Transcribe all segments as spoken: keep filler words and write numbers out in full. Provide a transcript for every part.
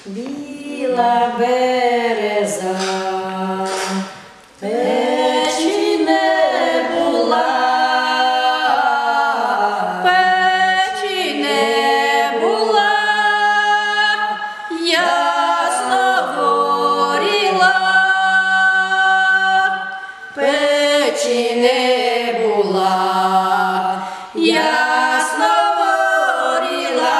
Біла береза, печі не була, печі не була, ясно горіла, печі не була, ясно горіла,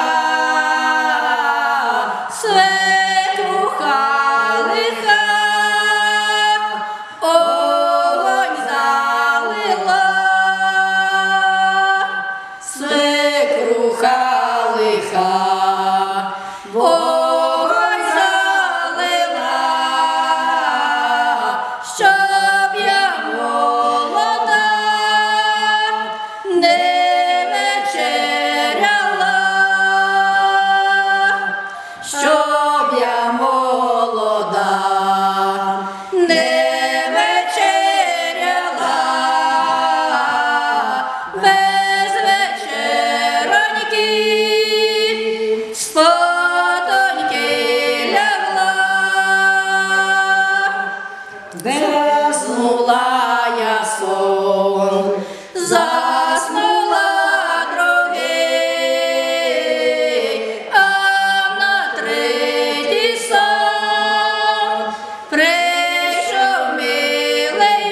свекруха лиха, огонь залила, свекруха лиха, огонь залила, щоб я молода не вечеряла, щоб я молода не вечеряла, без вечероньки спотоньки лягла. Заснула я сон, заснула другий, а на третій сон прийшов милий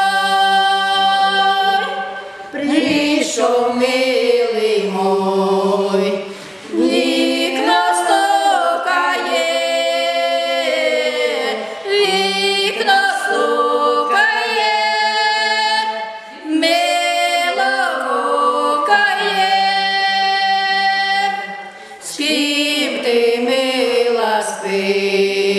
мой, прийшов милий мой, вікно стукає, вікно стукає, мило гукає. З ким ти, мила, спиш?